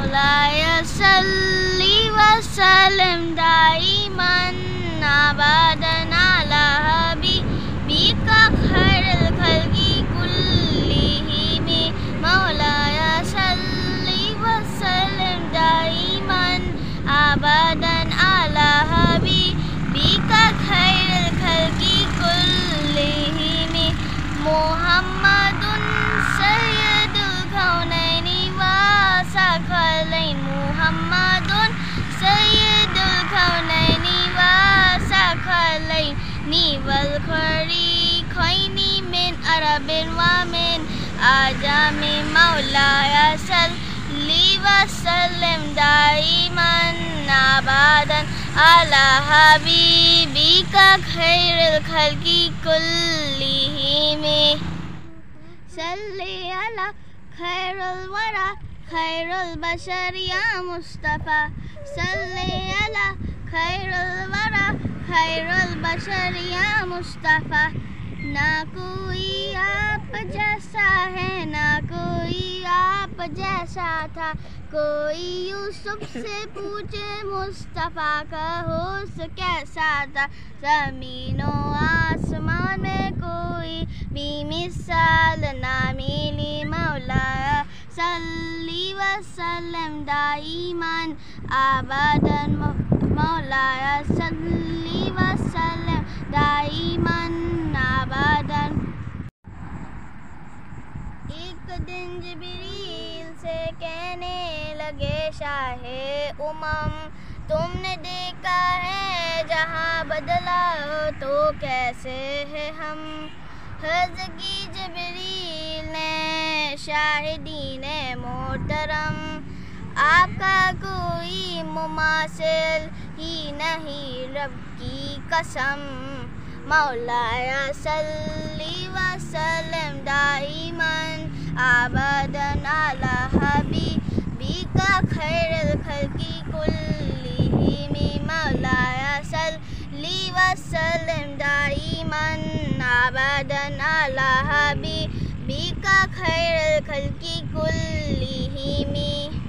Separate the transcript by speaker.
Speaker 1: मौलाय सल्ली वसल्लिम दाइमन अबदन अला हबीबिका खैरुल खल्क़ि कुल्लिहिम। मौलाय सल्ली वसल्लिम दाइमन अबदन अला हबीबिका खैरुल खल्क़ि कुल्लिहिम। मुहम्मदुन सय्यदुल कौनैनि व सकलैन। मुहम्मदुन सय्यदुल कौनैनि व सकलैन वल फरीक़ैनि मिन अरबिन व मिन अजम। मौलाय सल्ली वसल्लिम दाइमन अबदन अला हबीबिका खैरुल खल्क़ि कुल्लिहिम। सल्ली अला खैरुल वरा खैरुल बशर या मुस्तफ़ा। सल्ली अला खैरुल वरा खैरुल बशर या मुस्तफ़ा। ना कोई आप जैसा है ना कोई आप जैसा था। कोई यूसुफ से पूछे मुस्तफ़ा का हुस्न कैसा था। ज़मीनो आसमान में कोई भी मिसाल ना मिली। मौलाय सल्ली वसल्लिम दाइमन अबदन। मौलाय सल्ली वसल्लिम दाइमन अबदन। एक दिन जिब्रील से कहने लगे शाहे उमम, तुमने देखा है जहाँ बदला तो कैसे है हम। हज़रत जिब्रील ने शाहिदीने मोहतरम, आपका कोई मुमासिल ही नहीं रब की कसम। मौलाय सल्ली वसल्लिम दाइमन अबदन अला हबीबिका खैरुल खल्क़ि कुल्लिहिम। मौलाय सल्ली वसल्लिम दाइमन अबदन अला हबीबिका खैरुल खल्क़ि कुल्लिहिम।